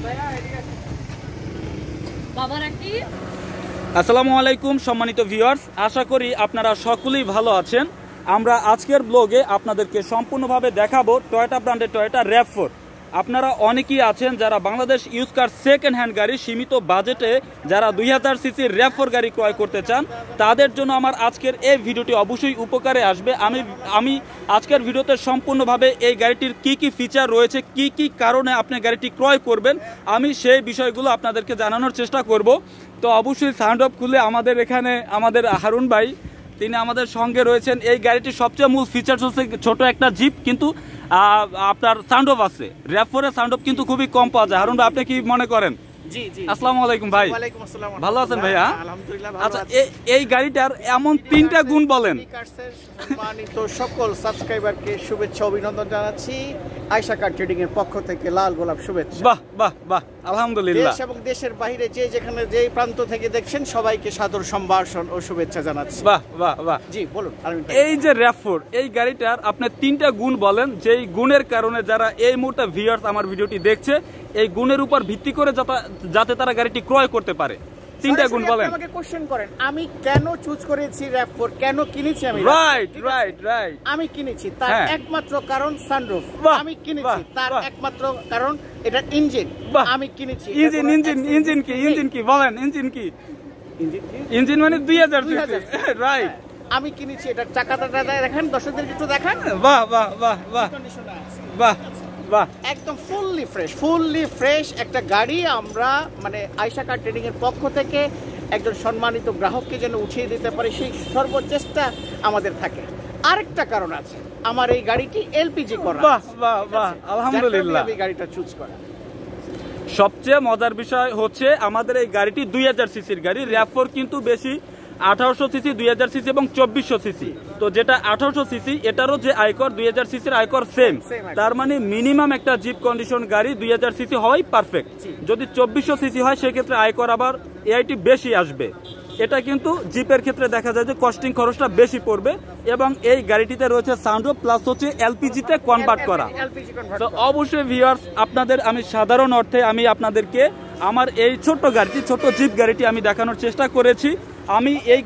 আসসালামু আলাইকুম সম্মানিত ভিউয়ার্স, আশা করি আপনারা সকলেই ভালো আছেন। আমরা আজকের ব্লগে আপনাদেরকে সম্পূর্ণভাবে দেখাবো টয়োটা ব্র্যান্ডের টয়োটা RAV-4। আপনারা অনেকেই আছেন যারা Bangladesh use car second hand গাড়ি সীমিত বাজেটে যারা 2000 সিসি RAV-4 গাড়ি ক্রয় করতে চান, তাদের জন্য আমার আজকের এই ভিডিওটি অবশ্যই উপকারে আসবে। আমি আজকের ভিডিওতে সম্পূর্ণভাবে এই গাড়িটির কি কি ফিচার রয়েছে, কি কি কারণে আপনি গাড়িটি ক্রয় করবেন, আমি সেই বিষয়গুলো আপনাদেরকে জানানোর চেষ্টা করব। তো অবশ্যই সাউন্ড অফ খুলে আমাদের এখানে আমাদের হারুন ভাই তিনি আমাদের সঙ্গে রয়েছেন। এই গাড়িটির সবচেয়ে মূল ফিচার্স হচ্ছে ছোট একটা জিপ, কিন্তু আপনার সাউন্ড অফ আছে। RAV-4 এর সাউন্ড অফ কিন্তু খুবই কম পাওয়া যায়। হারুন ভাই, আপনি কি মনে করেন? জি জি, আসসালামু আলাইকুম ভাই। ওয়ালাইকুম আসসালাম। ভালো আছেন ভাইয়া? আলহামদুলিল্লাহ ভালো আচ্ছা, আছি। এই গাড়িটার এমন তিনটা গুণ বলেন। সম্মানিত সকল সাবস্ক্রাইবারকে শুভেচ্ছা অভিনন্দন জানাচ্ছি। আয়েশা কার ট্রেডিং এর পক্ষ থেকে লাল গোলাপ শুভেচ্ছা। বাহ বাহ বাহ, আলহামদুলিল্লাহ। দেশ এবং দেশের বাইরে যে যেখানে যেই প্রান্ত থেকে দেখছেন সবাইকে সাদর সম্ভাষণ ও শুভেচ্ছা জানাচ্ছি। বাহ বাহ বাহ। জি বলুন। এই যে RAV-4 এই গাড়িটার আপনি তিনটা গুণ বলেন, যেই গুণের কারণে যারা এই মুহূর্তে ভিউয়ার্স আমার ভিডিওটি দেখছে এই গুণের উপর ভিত্তি করে যাতে তারা গাড়িটি ক্রয় করতে পারে। তিনটা গুণ বলেন। আমাকে কোশ্চেন করেন আমি কেন চুজ করেছি RAV-4, কেন কিনেছি আমি। Right right right. আমি কিনেছি তার একমাত্র কারণ সানরুফ। আমি কিনেছি তার একমাত্র কারণ এটা ইঞ্জিন। আমি কিনেছি ইঞ্জিন কি বলেন? ইঞ্জিন ইঞ্জিন মানে 2000 রাইট। আমি কিনেছি এটা চাকাটা দেখেন, দর্শকদের একটু দেখান। বাহ বাহ বাহ বাহ বাহ বাহ, একদম ফুললি ফ্রেশ একটা গাড়ি আমরা মানে আয়েশা কার ট্রেডিং এর পক্ষ থেকে একজন সম্মানিত গ্রাহককে যেন উঠিয়ে দিতে পারে সেই সর্বচেষ্টা আমাদের থাকে। আরেকটা কারণ আছে, আমার এই গাড়িটি এলপিজি করা। বাহ বাহ বাহ, আলহামদুলিল্লাহ। এই গাড়িটা চুজ করা সবচেয়ে মজার বিষয় হচ্ছে আমাদের এই গাড়িটি 2000 সিসির গাড়ি। RAV-4 কিন্তু বেশি 1800 সিসি, 2000 সিসি এবং 2400 সিসি। তো যেটা 1800 সিসি এটারও যে আয়কর 2000 সিসির আয়কর সেম। তার মানে মিনিমাম একটা জিপ কন্ডিশন গাড়ি 2000 সিসি হওয়াই পারফেক্ট। যদি 2400 সিসি হয় সেক্ষেত্রে আয়কর আবার এআইটি বেশি আসবে। এটা কিন্তু জিপের ক্ষেত্রে দেখা যায় যে কস্টিং খরচটা বেশি পড়বে। এবং এই গাড়িটিতে রয়েছে সাউন্ড প্লাস হচ্ছে এলপিজিতে কনভার্ট করা। তো অবশ্যই ভিউয়ার্স আপনাদের আমি সাধারণ অর্থে আমি আপনাদেরকে আমার এই ছোট্ট গাড়িটি, ছোট্ট জিপ গাড়িটি আমি দেখানোর চেষ্টা করেছি। আমি এই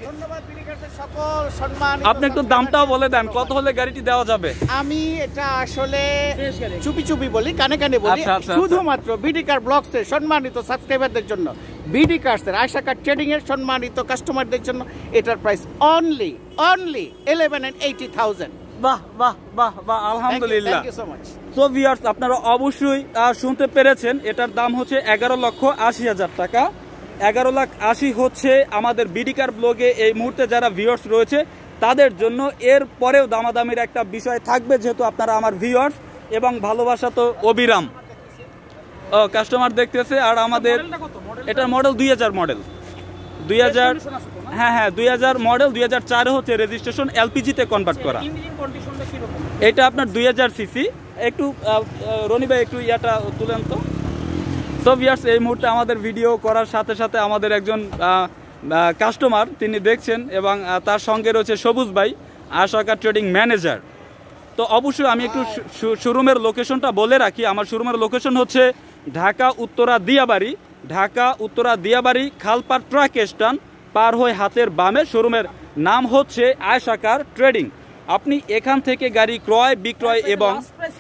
আপনি একটু দামটাও বলে দেন, কত হলে গাড়িটি দেওয়া যাবে? আমি এটা আসলে চুপি বলি, কানে কানে বলি। শুধুমাত্র বিডি কার ব্লগস এর সম্মানিত সাবস্ক্রাইবারদের জন্য, বিডি কার্স এর আয়েশা কার ট্রেডিং এর সম্মানিত কাস্টমারদের জন্য এটার প্রাইস অনলি 11,80,000। বাহ বাহ বাহ বাহ, আলহামদুলিল্লাহ। Thank you so much. So viewers আপনারা অবশ্যই শুনতে পেরেছেন, এটার দাম হচ্ছে 11,80,000 টাকা। 11,80,000 হচ্ছে আমাদের বিডি কার ব্লগে এই মুহূর্তে যারা ভিউয়ার্স রয়েছে তাদের জন্য। এর পরেও দামাদামির একটা বিষয় থাকবে, যেহেতু আপনারা আমার ভিউয়ার্স এবং ভালোবাসা তো অবিরাম। কাস্টমার দেখতেছে। আর আমাদের এটার মডেল 2000 মডেল, 2000 হ্যাঁ 2000 মডেল, 2004 হচ্ছে রেজিস্ট্রেশন, এলপিজিতে কনভার্ট করা। এটা আপনার 2000 সিসি। একটু রনি ভাই একটু ইয়াটা তুলেন তো। সো ভিউয়ার্স এই মুহূর্তে আমাদের ভিডিও করার সাথে সাথে আমাদের একজন কাস্টমার তিনি দেখছেন এবং তার সঙ্গে রয়েছে সবুজ ভাই, আয়েশা কার ট্রেডিং ম্যানেজার। তো অবশ্যই আমি একটু শোরুমের লোকেশনটা বলে রাখি। আমার শোরুমের লোকেশন হচ্ছে ঢাকা উত্তরা দিয়াবাড়ি খালপাড় ট্রাক স্ট্যান্ড পার হয়ে হাতের বামে শোরুমের নাম হচ্ছে আয়েশা কার ট্রেডিং। আপনি এখান থেকে গাড়ি ক্রয় বিক্রয় এবং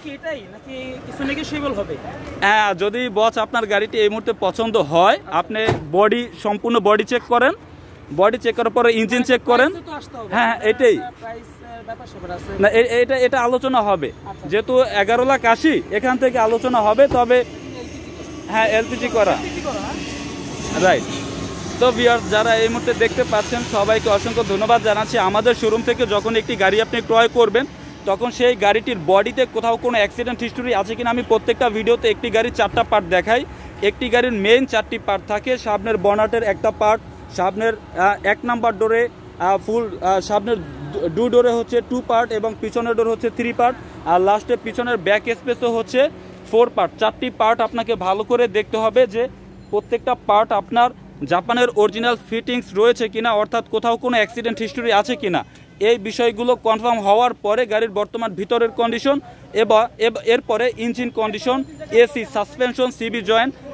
হ্যাঁ, যদি বস আপনার গাড়িটি এই মুহূর্তে পছন্দ হয় আপনি সম্পূর্ণ বডি চেক করেন, বডি চেক করার পরে ইঞ্জিন চেক করেন। হ্যাঁ এটাই না, এটা আলোচনা হবে। যেহেতু 11,80,000 এখান থেকে আলোচনা হবে। তবে হ্যাঁ এলপিজি করা রাইট। তো ভিউয়ার্স যারা এই মুহূর্তে দেখতে পাচ্ছেন সবাইকে অসংখ্য ধন্যবাদ জানাচ্ছি। আমাদের শোরুম থেকে যখন একটি গাড়ি আপনি ক্রয় করবেন তখন সেই গাড়িটির বডিতে কোথাও কোনো অ্যাক্সিডেন্ট হিস্টোরি আছে কিনা আমি প্রত্যেকটা ভিডিওতে একটি গাড়ির 4টা পার্ট দেখাই। একটি গাড়ির মেইন 4টি পার্ট থাকে। সামনের বনাটের একটা পার্ট, সামনের 1 নাম্বার ডোরে ফুল, সামনের 2 ডোরে হচ্ছে 2 পার্ট এবং পিছনের ডোর হচ্ছে 3 পার্ট, আর লাস্টে পিছনের ব্যাক স্পেসও হচ্ছে 4 পার্ট। 4টি পার্ট আপনাকে ভালো করে দেখতে হবে যে প্রত্যেকটা পার্ট আপনার জাপানের অরিজিনাল ফিটিংস রয়েছে কিনা, অর্থাৎ কোথাও কোনো অ্যাক্সিডেন্ট হিস্টোরি আছে কিনা। এই বিষয়গুলো কনফার্ম হওয়ার পরে গাড়ির বর্তমান ভিতরের কন্ডিশন এরপরে engine condition, AC, suspension, CB joint,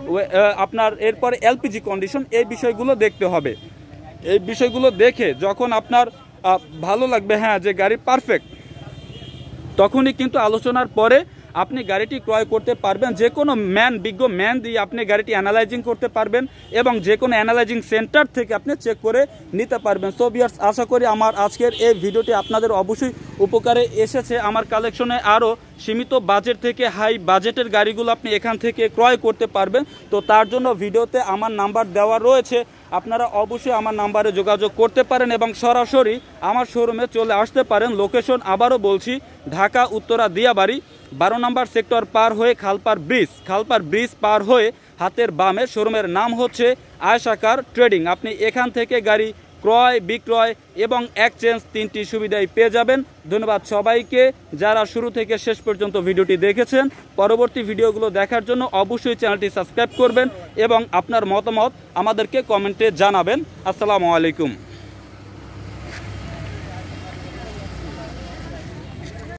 আপনার এরপরে এলপিজি কন্ডিশন, এই বিষয়গুলো দেখতে হবে। এই বিষয়গুলো দেখে যখন আপনার ভালো লাগবে হ্যাঁ যে গাড়ি পারফেক্ট, তখনই কিন্তু আলোচনার পরে আপনি গাড়িটি ক্রয় করতে পারবেন। যে কোনো বিজ্ঞ ম্যান দিয়ে আপনি গাড়িটি অ্যানালাইজিং করতে পারবেন এবং যে কোনো অ্যানালাইজিং সেন্টার থেকে আপনি চেক করে নিতে পারবেন। সো ভিউয়ার্স, আশা করি আমার আজকের এই ভিডিওটি আপনাদের অবশ্যই উপকারে এসেছে। আমার কালেকশনে আরও সীমিত বাজেট থেকে হাই বাজেটের গাড়িগুলো আপনি এখান থেকে ক্রয় করতে পারবেন। তো তার জন্য ভিডিওতে আমার নাম্বার দেওয়া রয়েছে, আপনারা অবশ্যই আমার নাম্বারে যোগাযোগ করতে পারেন এবং সরাসরি আমার শোরুমে চলে আসতে পারেন। লোকেশন আবারও বলছি, ঢাকা উত্তরা দিয়াবাড়ি 12 নম্বর সেক্টর পার হয়ে খালপার ব্রিজ পার হয়ে হাতের বামে শোরুমের নাম হচ্ছে আয়েশা কার ট্রেডিং। আপনি এখান থেকে গাড়ি ক্রয় বিক্রয় এবং এক্সচেঞ্জ 3টি সুবিধাই পেয়ে যাবেন। ধন্যবাদ সবাইকে যারা শুরু থেকে শেষ পর্যন্ত ভিডিওটি দেখেছেন। পরবর্তী ভিডিওগুলো দেখার জন্য অবশ্যই চ্যানেলটি সাবস্ক্রাইব করবেন এবং আপনার মতামত আমাদেরকে কমেন্টে জানাবেন। আসসালামু আলাইকুম।